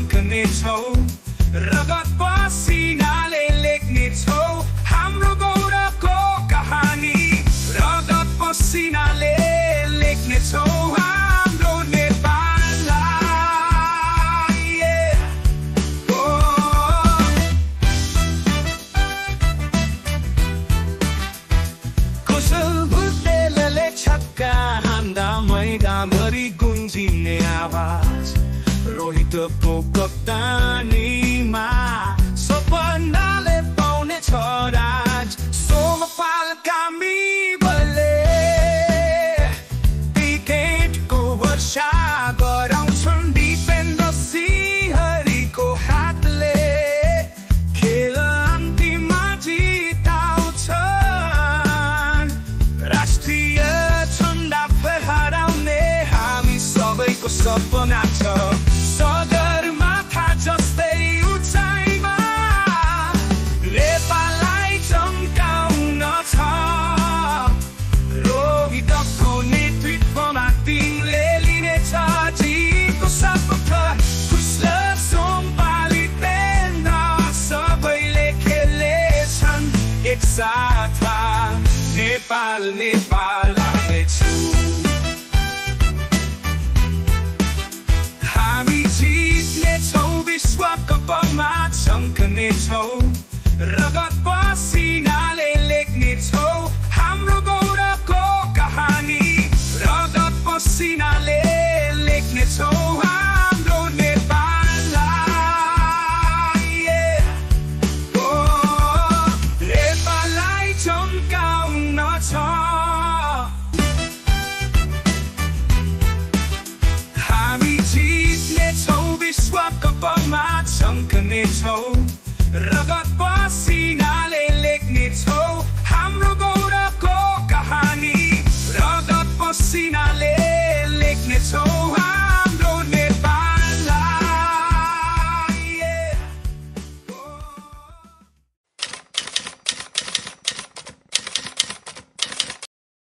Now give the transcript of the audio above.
शङ्खनेछौ रगत पसिनाले लेख्नेछौ हाम्रो गौरवको कहानी रगत पसिनाले लेख्नेछौ हाम्रो नेपाललाई कुशल बुद्धेलले छक्का हान्दा मैदानभरि गुन्जिने आवाज रोहितको कप्तानीमा सपनाले पाउने छ राज सोमपाल कामी बलले क्रिकेटको वर्षा गराउँछन् दिपेन्द्र सिंहको हातले खेल अन्तिममा जिताउँछन् राष्ट्रिय झन्डा फहराउने हामी सबैको सपना छ सगरमाथा जस्तै उचाइमा नेपाललाई चम्काउन छ रोहितको नेतृत्वमा टिमले लिनेछ जितको शपथ कुशल सोमपाली पेन्द्र सबैले खेल्नेछन् एकसाथ नेपाल नेपाल आउँदैछु हामी जित्नेछौ विश्वकपमा शङ्खनेछौ रगत पसिनाले लेख्नेछौ